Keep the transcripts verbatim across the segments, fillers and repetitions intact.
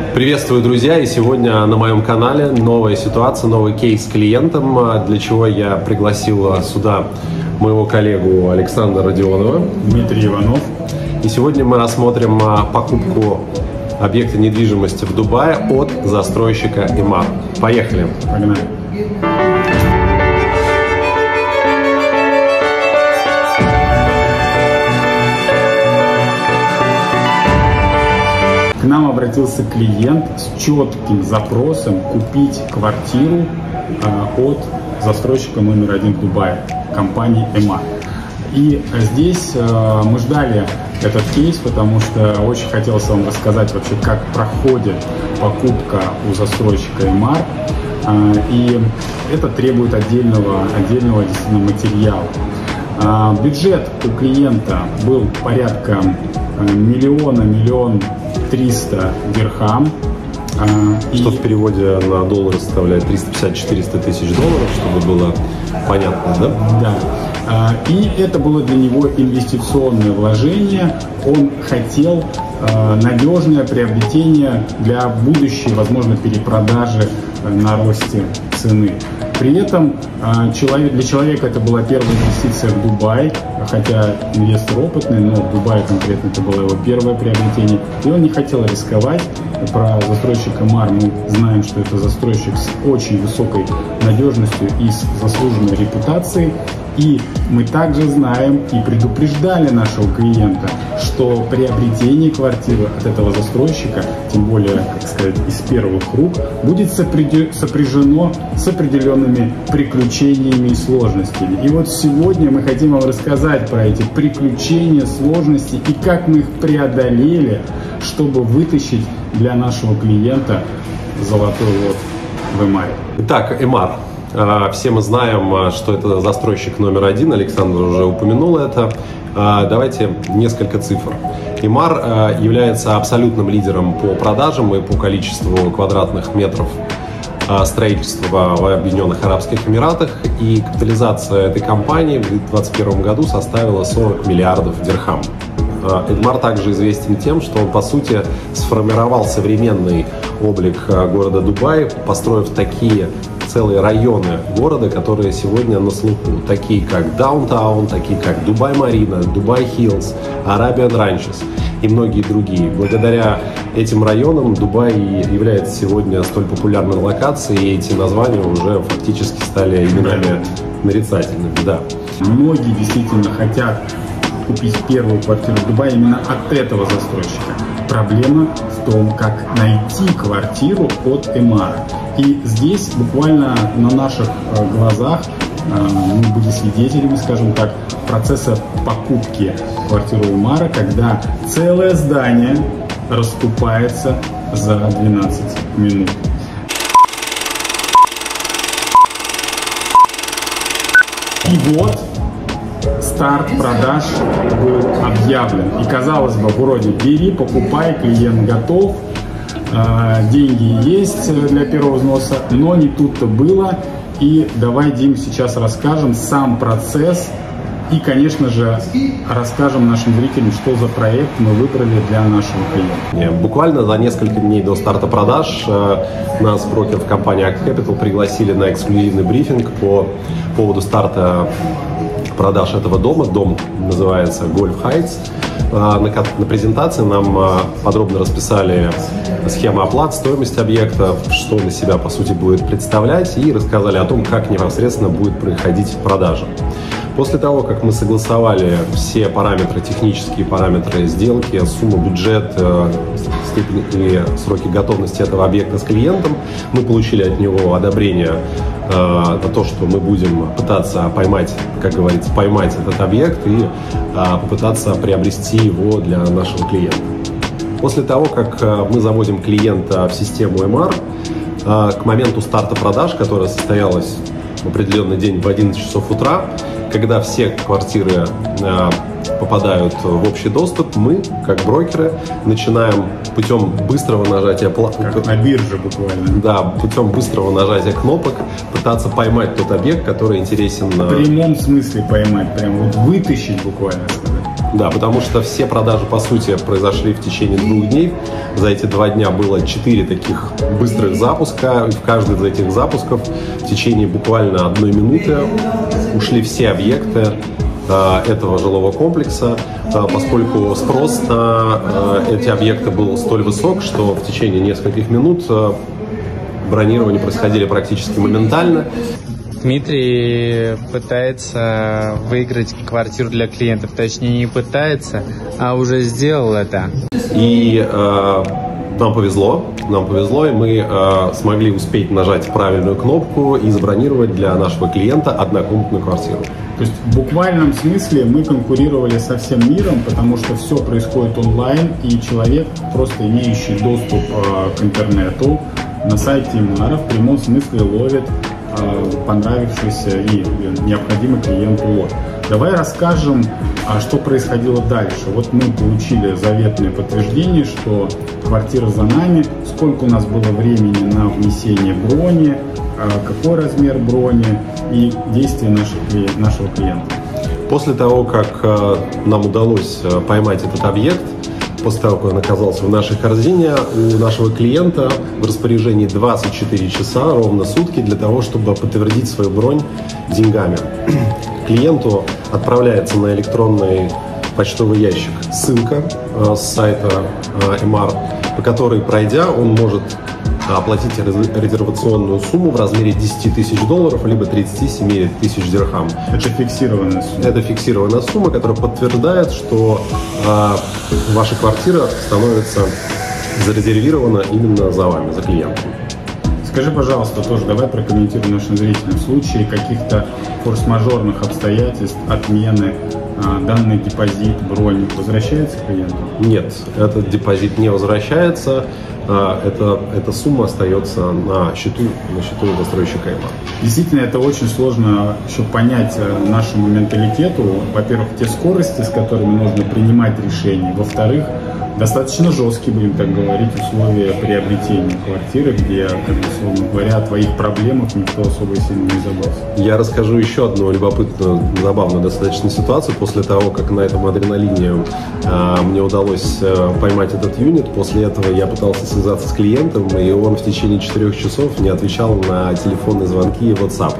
Приветствую, друзья! И сегодня на моем канале новая ситуация, новый кейс с клиентом, для чего я пригласил сюда моего коллегу Александра Родионова. Дмитрий Иванов. И сегодня мы рассмотрим покупку объекта недвижимости в Дубае от застройщика Эмар. Поехали! Погнали! К нам обратился клиент с четким запросом купить квартиру э, от застройщика номер один в Дубае, компании Эмар. И здесь э, мы ждали этот кейс, потому что очень хотелось вам рассказать вообще, как проходит покупка у застройщика Эмар. Э, и это требует отдельного, отдельного действительно материала. Э, бюджет у клиента был порядка э, миллиона, миллион триста дирхам. Что и... в переводе на доллары составляет триста пятьдесят — четыреста тысяч долларов, чтобы было понятно, да? Да. И это было для него инвестиционное вложение. Он хотел надежное приобретение для будущей, возможно, перепродажи на росте цены. При этом человек, для человека это была первая инвестиция в Дубай, хотя инвестор опытный, но в Дубае конкретно это было его первое приобретение. И он не хотел рисковать. Про застройщика Эмар мы знаем, что это застройщик с очень высокой надежностью и с заслуженной репутацией. И мы также знаем и предупреждали нашего клиента, что приобретение квартиры от этого застройщика, тем более, как сказать, из первых рук, будет сопряжено с определенными приключениями и сложностями. И вот сегодня мы хотим вам рассказать про эти приключения, сложности и как мы их преодолели, чтобы вытащить для нашего клиента золотой лот в Эмаре. Итак, Эмар. Все мы знаем, что это застройщик номер один, Александр уже упомянул это. Давайте несколько цифр. Эмар является абсолютным лидером по продажам и по количеству квадратных метров строительства в Объединенных Арабских Эмиратах. И капитализация этой компании в две тысячи двадцать первом году составила сорок миллиардов дирхам. Эмар также известен тем, что он, по сути, сформировал современный облик города Дубай, построив такие целые районы города, которые сегодня на слуху, такие как Даунтаун, такие как Дубай-Марина, Дубай-Хиллз, Arabian Ranches и многие другие. Благодаря этим районам Дубай является сегодня столь популярной локацией, и эти названия уже фактически стали именами нарицательными. Да. Многие действительно хотят купить первую квартиру в Дубае именно от этого застройщика. Проблема в том, как найти квартиру от Эмара. И здесь буквально на наших глазах мы были свидетелями, скажем так, процесса покупки квартиры Эмара, когда целое здание раскупается за двенадцать минут. И вот старт продаж был объявлен. И казалось бы, вроде бери, покупай, клиент готов, э, деньги есть для первого взноса, но не тут-то было. И давай, Дим, сейчас расскажем сам процесс и, конечно же, расскажем нашим зрителям, что за проект мы выбрали для нашего клиента. Буквально за несколько дней до старта продаж э, нас брокер в компании Act Capital пригласили на эксклюзивный брифинг по поводу старта продаж этого дома. Дом называется Golf Heights. На, на презентации нам подробно расписали схему оплат, стоимость объекта, что он из себя, по сути, будет представлять, и рассказали о том, как непосредственно будет происходить продажа. После того, как мы согласовали все параметры, технические параметры сделки, сумму, бюджет, степень и сроки готовности этого объекта с клиентом, мы получили от него одобрение на то, что мы будем пытаться поймать, как говорится, поймать этот объект и попытаться приобрести его для нашего клиента. После того, как мы заводим клиента в систему Эмар, к моменту старта продаж, которая состоялась в определенный день в одиннадцать часов утра, когда все квартиры э, попадают в общий доступ, мы, как брокеры, начинаем путем быстрого нажатия как на бирже буквально. Да, путем быстрого нажатия кнопок пытаться поймать тот объект, который интересен. В прямом смысле поймать, прям вот вытащить буквально. Да, потому что все продажи, по сути, произошли в течение двух дней. За эти два дня было четыре таких быстрых запуска. И в каждый из этих запусков в течение буквально одной минуты ушли все объекты э, этого жилого комплекса, э, поскольку спрос на э, эти объекты был столь высок, что в течение нескольких минут э, бронирования происходили практически моментально. Дмитрий пытается выиграть квартиру для клиентов, точнее не пытается, а уже сделал это. И э, нам повезло, нам повезло, и мы э, смогли успеть нажать правильную кнопку и забронировать для нашего клиента однокомнатную квартиру. То есть в буквальном смысле мы конкурировали со всем миром, потому что все происходит онлайн, и человек, просто имеющий доступ э, к интернету, на сайте Эмара в прямом смысле ловит понравившийся и необходимый клиенту лот. Давай расскажем, что происходило дальше. Вот мы получили заветное подтверждение, что квартира за нами, сколько у нас было времени на внесение брони, какой размер брони и действия наших, нашего клиента. После того, как нам удалось поймать этот объект, после того, как он оказался в нашей корзине, у нашего клиента в распоряжении двадцать четыре часа, ровно сутки, для того, чтобы подтвердить свою бронь деньгами. Клиенту отправляется на электронный почтовый ящик ссылка с сайта Эмар, по которой, пройдя, он может оплатить резервационную сумму в размере десяти тысяч долларов, либо тридцати семи тысяч дирхам. Это фиксированная сумма. Это фиксированная сумма, которая подтверждает, что э, ваша квартира становится зарезервирована именно за вами, за клиентом. Скажи, пожалуйста, тоже давай прокомментируем нашим зрителям. В случае каких-то форс-мажорных обстоятельств, отмены, данный депозит, бронь возвращается клиенту? Нет, этот депозит не возвращается. Это, эта сумма остается на счету, на счету застройщика Эмар. Действительно, это очень сложно еще понять нашему менталитету. Во-первых, те скорости, с которыми нужно принимать решения. Во-вторых, достаточно жесткие, будем так говорить, условия приобретения квартиры, где, как бы, условно говоря, о твоих проблемах никто особо сильно не забылся. Я расскажу еще одну любопытную, забавную достаточно ситуацию. После того, как на этом адреналине э, мне удалось э, поймать этот юнит, после этого я пытался связаться с клиентом, и он в течение четырех часов не отвечал на телефонные звонки и WhatsApp.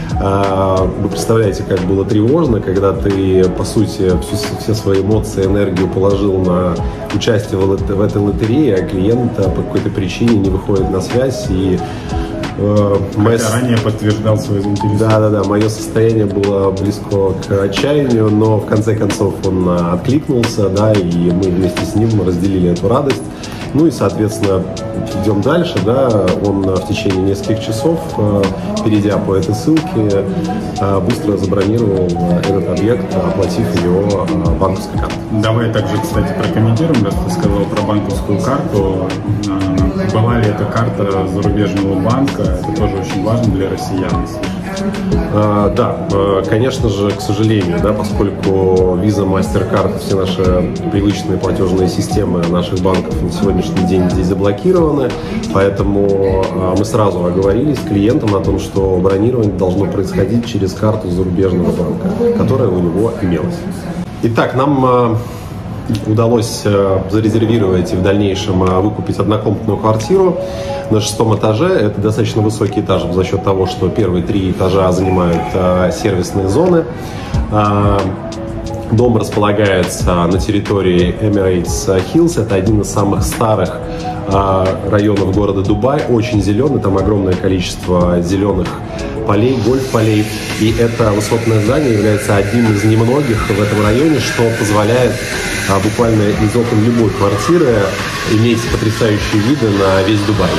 Вы представляете, как было тревожно, когда ты, по сути, всю, все свои эмоции, энергию положил на участие в, в этой лотерее, а клиент по какой-то причине не выходит на связь. И э, моя... ранее подтверждал свою заинтересованность. Да-да-да, мое состояние было близко к отчаянию, но в конце концов он откликнулся, да, и мы вместе с ним разделили эту радость. Ну и, соответственно, идем дальше, да, он в течение нескольких часов, перейдя по этой ссылке, быстро забронировал этот объект, оплатив его банковской картой. Давай также, кстати, прокомментируем, раз ты сказал про банковскую карту. Была ли эта карта зарубежного банка? Это тоже очень важно для россиян. А, да, конечно же, к сожалению, да, поскольку Visa, MasterCard, все наши привычные платежные системы наших банков на сегодняшний день здесь заблокированы, поэтому а, мы сразу оговорились с клиентом о том, что бронирование должно происходить через карту зарубежного банка, которая у него имелась. Итак, нам а, удалось а, зарезервировать и в дальнейшем а, выкупить однокомнатную квартиру на шестом этаже. Это достаточно высокий этаж за счет того, что первые три этажа занимают а, сервисные зоны. А, дом располагается на территории Emirates Hills. Это один из самых старых а, районов города Дубай. Очень зеленый, там огромное количество зеленых полей, гольф-полей. И это высотное здание является одним из немногих в этом районе, что позволяет а, буквально из окон любой квартиры иметь потрясающие виды на весь Дубай.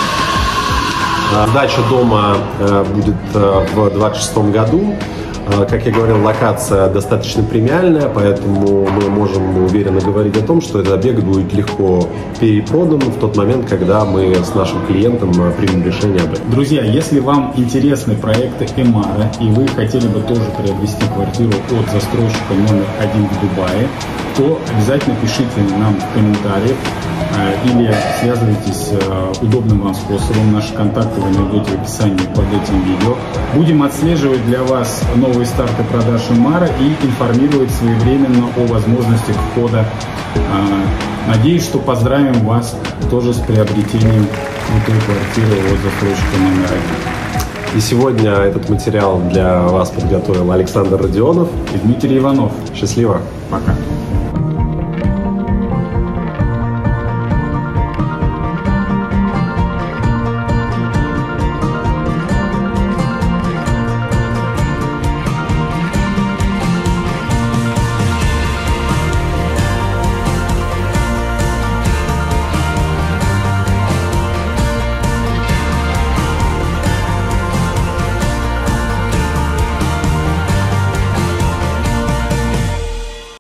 Сдача дома а, будет а, в двадцать шестом году. Как я говорил, локация достаточно премиальная, поэтому мы можем уверенно говорить о том, что этот объект будет легко перепродан в тот момент, когда мы с нашим клиентом примем решение об этом. Друзья, если вам интересны проекты Эмара и вы хотели бы тоже приобрести квартиру от застройщика номер один в Дубае, то обязательно пишите нам в комментариях или связывайтесь удобным вам способом. Наши контакты вы найдете в описании под этим видео. Будем отслеживать для вас новые старты продаж Инмара и информировать своевременно о возможностях входа. Надеюсь, что поздравим вас тоже с приобретением крутой квартиры от застройщика номер один. И сегодня этот материал для вас подготовил Александр Родионов и Дмитрий Иванов. Счастливо. Пока.